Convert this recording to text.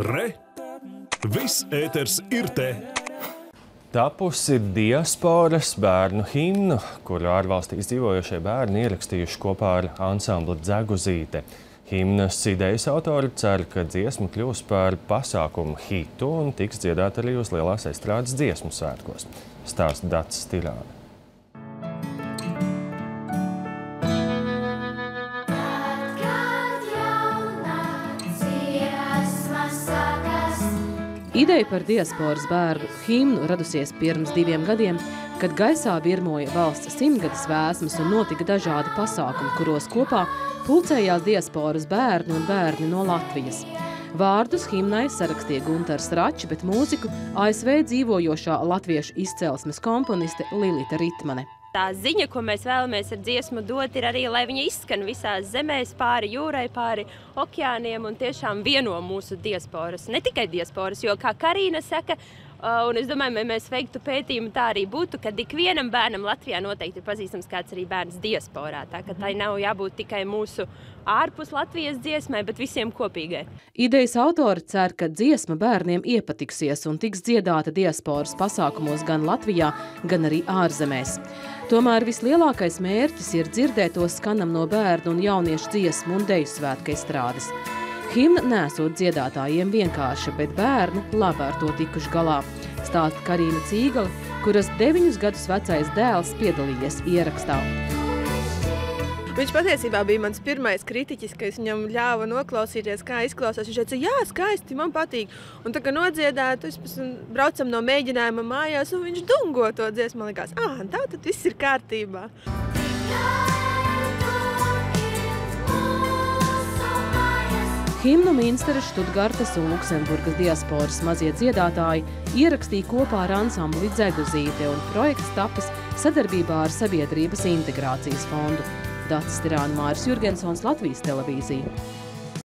Re! Viss ēters ir te! Tapusi diasporas bērnu himnu, kuru ārvalstīs dzīvojošie bērni ierakstījuši kopā ar ansambli Dzeguzīte. Himnas idejas autori cer, ka dziesma kļūs par pasākumu hitu un tiks dziedāta arī uz lielās estrādes dziesmu svētkos. Stāsta Dacis Tirāne. Ideja par diasporas bērnu himnu radusies pirms 2 gadiem, kad gaisā virmoja valsts 100-gades vēsmas un notika dažādi pasākumi, kuros kopā pulcējās diasporas bērni un bērni no Latvijas. Vārdus himnai sarakstīja Guntars Račs, bet mūziku ASV dzīvojošā latviešu izcelsmes komponiste Lilita Ritmane. Tā ziņa, ko mēs vēlamies ar dziesmu dot, ir arī, lai viņa izskan visās zemēs, pāri jūrai, pāri okeāniem un tiešām vieno mūsu diasporas. Ne tikai diasporas, jo, kā Karīna saka, un es domāju, ja mēs veiktu pētījumu, tā arī būtu, ka ikvienam bērnam Latvijā noteikti ir pazīstams kāds arī bērns diasporā. Tā ka tai nav jābūt tikai mūsu ārpus Latvijas dziesmai, bet visiem kopīgai. Idejas autori cer, ka dziesma bērniem iepatiksies un tiks dziedāta diasporas pasākumos gan Latvijā, gan arī ārzemēs. Tomēr vislielākais mērķis ir dzirdēt to skanam no bērnu un jauniešu dziesmu un deju svētku estrādes. Himna nesot dziedātājiem vienkārša, bet bērni labi ar to tikuši galā. Stāsta Karīna Cīgale, kuras 9 gadus vecais dēls piedalījies ierakstā. Viņš patiesībā bija mans pirmais kritiķis, ka es viņam ļāva noklausīties, kā izklausās. Viņš teica, jā, skaisti, man patīk. Un tā kā nodziedētu, braucam no mēģinājuma mājās, un viņš dungo to dziesmu. Man likās, tā tad viss ir kārtībā. Himnu Minsteras, Štutgartes un Luksemburgas diasporas mazie dziedātāji ierakstīja kopā ar ansambli Dzeguzīte, un projekts tapis sadarbībā ar Sabiedrības integrācijas fondu. Dacis Tirāne, Māris Jurgensons, Latvijas televīzija.